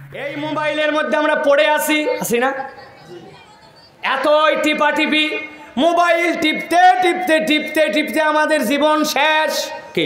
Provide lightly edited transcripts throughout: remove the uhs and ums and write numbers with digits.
এই মোবাইলের মধ্যে আমরা পড়ে আসি না, এতই টিপাটিপি মোবাইল টিপতে টিপতে টিপতে টিপতে আমাদের জীবন শেষ। কি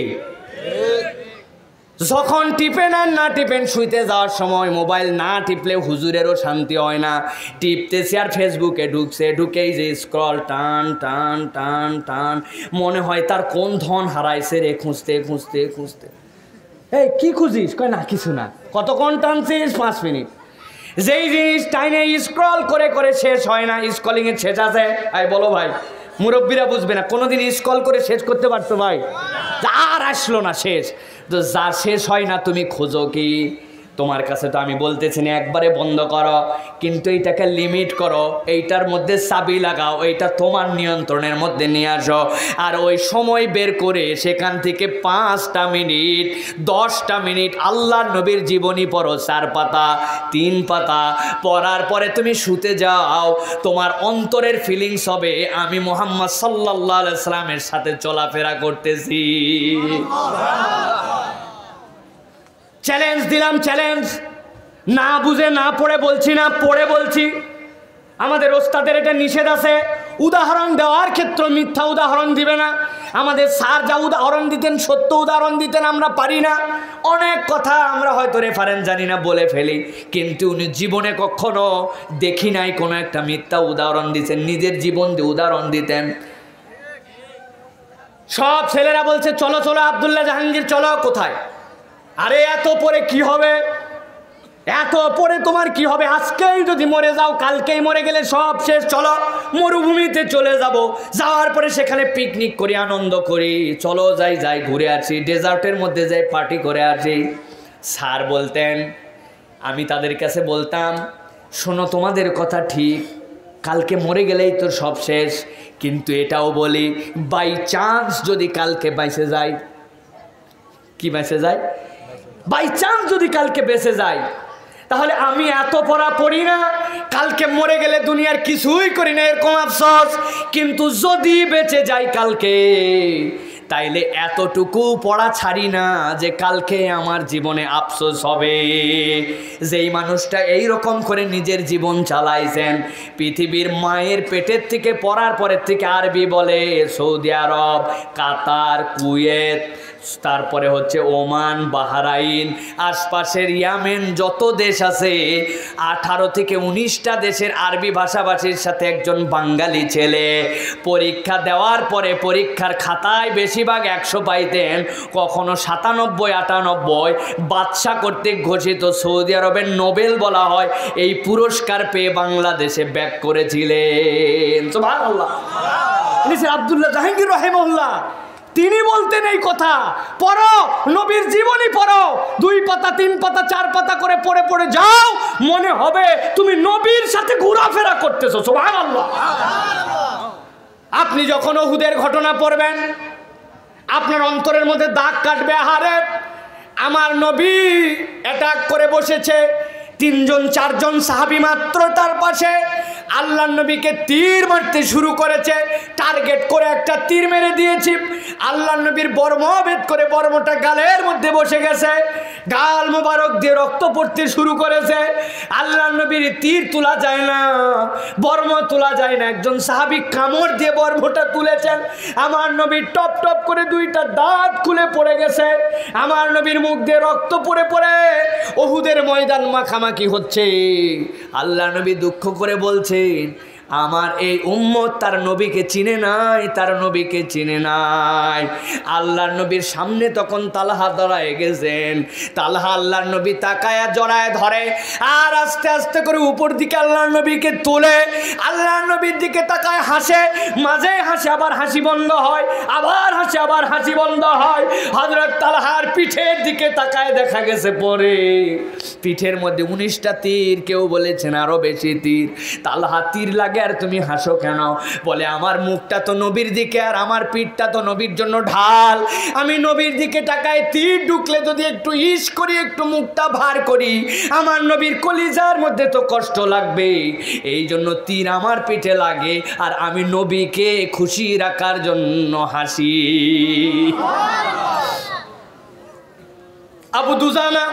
যখন টিপেন আর না টিপেন, শুইতে যাওয়ার সময় মোবাইল না টিপলে হুজুরেরও শান্তি হয় না। টিপতেছে আর ফেসবুকে ঢুকছে, ঢুকেই যে স্ক্রল টান টান টান টান, মনে হয় তার কোন ধন হারাইছে রে, খুঁজতে খুঁজতে খুঁজতে। এই কি খুঁজিস? কয় না কিছু না। কতক্ষণ টানছিস? 5 মিনিট। যেই জিনিস টাইনে স্ক্রল করে করে শেষ হয় না, স্ক্রলিং এর শেষ আছে? আই বলো ভাই, মুরব্বীরা বুঝবে না। কোনোদিন স্ক্রল করে শেষ করতে পারতো ভাই? আর আসলো না শেষ। তো যা শেষ হয় না তুমি খোঁজো কি? তোমার কাছে তো আমি বলতেছি না একবারে বন্ধ করো, কিন্তু এইটাকে লিমিট করো, এইটার মধ্যে চাবি লাগাও, এইটা তোমার নিয়ন্ত্রণের মধ্যে নিয়ে আসো। আর ওই সময় বের করে সেখান থেকে 5টা মিনিট 10টা মিনিট আল্লাহর নবীর জীবনী পড়ো, 4 পাতা 3 পাতা পড়ার পরে তুমি শুতে যাও। তোমার অন্তরের ফিলিংস হবে আমি মুহাম্মদ সাল্লাল্লাহু আলাইহি সাল্লামের সাথে চলাফেরা করতেছি। চ্যালেঞ্জ দিলাম, চ্যালেঞ্জ। না বুঝে না পড়ে বলছি না, পড়ে বলছি। আমাদের ওস্তাদের এটা নিষেধ আছে, উদাহরণ দেওয়ার ক্ষেত্রে মিথ্যা উদাহরণ দিবে না। আমাদের স্যার যা উদাহরণ দিতেন, সত্য উদাহরণ দিতেন, আমরা পারি না। অনেক কথা আমরা হয়তো রেফারেন্স জানি না, বলে ফেলি, কিন্তু উনি জীবনে কখনো দেখি নাই কোনো একটা মিথ্যা উদাহরণ দিতেন, নিজের জীবন দিয়ে উদাহরণ দিতেন। সব ছেলেরা বলছে চলো চলো আব্দুল্লাহ জাহাঙ্গীর চলো। কোথায়? আরে এত পরে কি হবে? এত পরে তোমার কি হবে? আজকেই যদি মরে যাও, কালকেই মরে গেলে সব শেষ। চলো মরুভূমিতে চলে যাব, যাওয়ার পরে সেখানে পিকনিক করি, আনন্দ করি। চলো যাই যাই ঘুরে আসি, ডেজার্টের মধ্যে যাই পার্টি করে আসি। স্যার বলতেন, আমি তাদের কাছে বলতাম শোনো তোমাদের কথা ঠিক, কালকে মরে গেলেই তো সব শেষ, কিন্তু এটাও বলি বাই চান্স যদি কালকে বেঁচে যাই। কি বেঁচে যায়? বাই চান্স যদি কালকে বেঁচে যাই, তাহলে আমি এত পড়া পড়ি না, কালকে মরে গেলে দুনিয়ার কিছুই করি না, এরকম আফসোস। কিন্তু যদি বেঁচে যাই কালকে, তাইলে এতটুকু পড়া ছাড়ি না যে কালকে আমার জীবনে আফসোস হবে। যেই মানুষটা এই রকম করে নিজের জীবন চালাইছেন, পৃথিবীর মায়ের পেটের থেকে পড়ার পরের থেকে আরবি বলে, সৌদি আরব, কাতার, কুয়েত, তারপরে হচ্ছে ওমান, বাহরাইন, আশপাশের ইয়ামেন, যত দেশ আছে 18 থেকে 19টা দেশের আরবি ভাষাভাষীর সাথে একজন বাঙালি ছেলে পরীক্ষা দেওয়ার পরে পরীক্ষার খাতায় বেশিরভাগ 100 পাইতেন, কখনো 97, 98। বাদশা কর্তৃক ঘোষিত, সৌদি আরবের নোবেল বলা হয়, এই পুরস্কার পেয়ে বাংলাদেশে ব্যাক করেছিলেন। সুবহানাল্লাহ। আব্দুল্লাহ জাহাঙ্গীর রাহিমাহুল্লাহ তিনি বলতেন এই কথা, পড়ো নবীর জীবনী পড়ো, 2 পাতা 3 পাতা 4 পাতা করে পড়ে পড়ে যাও, মনে হবে তুমি নবীর সাথে ঘোরাফেরা করতেছো। সুবহানাল্লাহ। আপনি যখন উহুদের ঘটনা পড়বেন, আপনার অন্তরের মধ্যে দাগ কাটবে, আহারে আমার নবী অ্যাটাক করে বসেছে, 3 জন 4 জন সাহাবী মাত্র তার পাশে, আল্লাহর নবীকে তীর মারতে শুরু করেছে, টার্গেট করে একটা তীর মেরে দিয়েছি, আল্লাহর নবীর বর্ম ভেদ করে বর্মটা গালের মধ্যে বসে গেছে, গাল মোবারক দিয়ে রক্ত পড়তে শুরু করেছে। আল্লাহর নবীর তীর তোলা যায় না, বর্ম তোলা যায় না, একজন সাহাবী কামড় দিয়ে বর্মটা তুলেছেন, আমার নবীর টপ টপ করে 2টা দাঁত খুলে পড়ে গেছে, আমার নবীর মুখ দিয়ে রক্ত পড়ে পড়ে উহুদের ময়দান মাখামাখি হচ্ছে। আল্লাহ নবী দুঃখ করে বলছেন, আমার এই উম্মত তার নবীকে চিনে নাই, তার নবীকে চিনে নাই। আল্লাহর নবীর সামনে তখন তালহা দাঁড়ায় গেছেন, তালহা আল্লাহর নবী তাকায়া জড়ায় ধরে, আর আস্তে আস্তে করে উপর দিকে আল্লাহর নবীকে তোলে, আল্লাহর নবীর দিকে তাকায় হাসে, মাঝে হাসে আবার হাসি বন্ধ হয়, আবার হাসে আবার হাসি বন্ধ হয়। হযরত তালহার পিঠের দিকে তাকায়, দেখা গেছে পরে পিঠের মধ্যে 19টা তীর, কেউ বলেছেন আরো বেশি তীর। তালহা তীর লাগে আর তুমি হাসো কেন? বলে আমার মুখটা তো নবীর দিকে, আর আমার পিঠটা তো নবীর জন্য ঢাল, আমি নবীর দিকে তাকায় তীর ঢুকলে যদি একটু ইস করি, একটু মুখটা ভার করি, আমার নবীর কলিজার মধ্যে তো কষ্ট লাগবে, এই জন্য তীর আমার পিঠে লাগে, আর আমি নবীকে খুশি রাখার জন্য হাসি। আবু দুজানা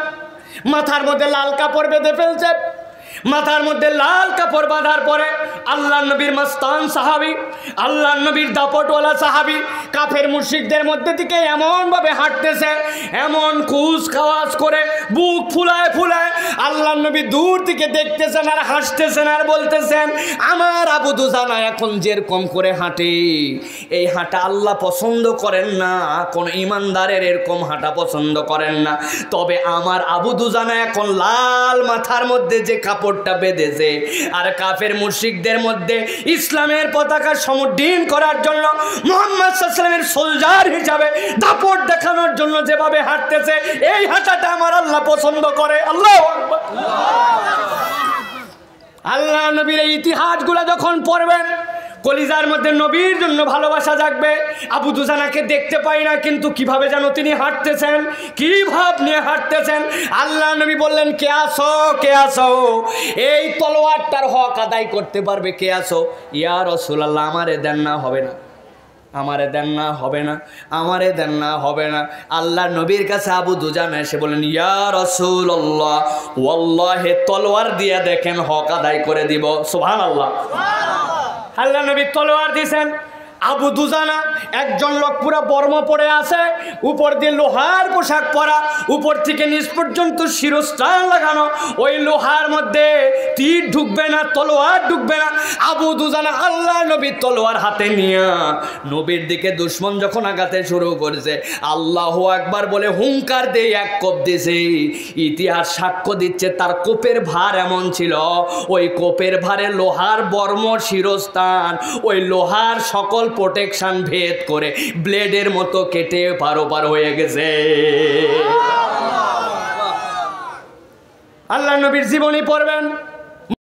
মাথার মধ্যে লাল কাপড় বেঁধে ফেলছে। মাথার মধ্যে লাল কাপড় বাঁধার পরে আল্লাহ নবীর মস্তান সাহাবী, আল্লাহ নবীর দাপটওয়ালা সাহাবী কাফের মুশরিকদের মধ্যে থেকে এমনভাবে হাঁটতেছে, এমন কুচ খাওয়াজ করে বুক ফুলায় ফুলায় আল্লাহ নবী দূর থেকে দেখতেছেন আর হাসতেছেন আর বলতেছেন, আমার আবু দুজানা এখন যেরকম করে হাঁটে এই হাঁটা আল্লাহ পছন্দ করেন না, কোন ইমানদারের এরকম হাঁটা পছন্দ করেন না। তবে আমার আবু দুজানা এখন লাল মাথার মধ্যে যে কাপড়টা বেঁধেছে আর কাফের মুশরিকদের মধ্যে ইসলামের পতাকা সমুদ্দিন করার জন্য মুহাম্মদ সাল্লাল্লাহু আলাইহি ওয়াসাল্লামের সোলজার হিসাবে দাপট দেখানোর জন্য যেভাবে হাঁটতেছে এই হাঁটাটা আমার আল্লাহ পছন্দ করে। আল্লাহু আকবার। আল্লাহ নবীর এই ইতিহাসগুলো যখন পড়বেন কলিজার মধ্যে নবীর জন্য ভালোবাসা জাগবে। আবু দুজানাকে দেখতে পাই না, কিন্তু কিভাবে যেন তিনি হাঁটতেছেন, কি ভাব নিয়ে হাঁটতেছেন। আল্লাহ নবী বললেন, কে আসো, কে আসো, এই তলোয়ারটার হক আদায় করতে পারবে, কে আসো। ইয়া রাসূলুল্লাহ, আমারে দেন না, হবে না, আমারে দেন না, হবে না, আমারে দেন না, হবে না। আল্লাহ নবীর কাছে আবু দুজানা এসে বলেন, ইয়া রাসূলুল্লাহ, ওয়াল্লাহি তলোয়ার দিয়ে দেখেন, হক আদায় করে দিব। সুবহানাল্লাহ। আল্লাহ নবী তলোয়ার দিয়েছেন। আবু দুজানা একজন লোক পুরা বর্ম পরে আছে, উপর দিয়ে লোহার পোশাক পরা, উপর থেকে নিচ পর্যন্ত শিরস্ত্রাণ লাগানো, ওই লোহার মধ্যে তীর ঢুকবে না, তলোয়ার ঢুকবে না। আবু দুজানা আল্লাহ নবী তলোয়ার হাতে নিয়ে নবীর দিকে দুশমন যখন আঘাতে শুরু করেছে, আল্লাহু আকবার বলে হুঙ্কার দিয়ে এক কোপ দিয়েছে। ইতিহাস সাক্ষ্য দিচ্ছে তার কোপের ভার এমন ছিল, ওই কোপের ভারে লোহার বর্ম শিরস্ত্রাণ, ওই লোহার সকল প্রোটেকশন ভেদ করে ব্লেডের মতো কেটে পার হয়ে গেছে। আল্লাহ নবীর জীবনী পড়বেন,